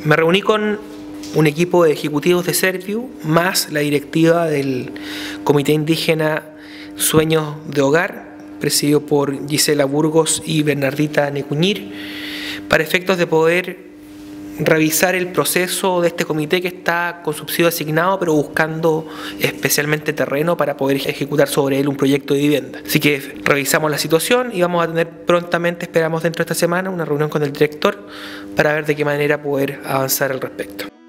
Me reuní con un equipo de ejecutivos de Serviu, más la directiva del Comité Indígena Sueños de Hogar, presidido por Gisela Burgos y Bernardita Necuñir, para efectos de poder revisar el proceso de este comité que está con subsidio asignado, pero buscando especialmente terreno para poder ejecutar sobre él un proyecto de vivienda. Así que revisamos la situación y vamos a tener prontamente, esperamos dentro de esta semana, una reunión con el director para ver de qué manera poder avanzar al respecto.